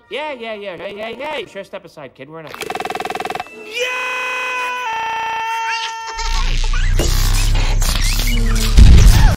Yeah. Hey, sure, step aside, kid. We're in a... Yeah!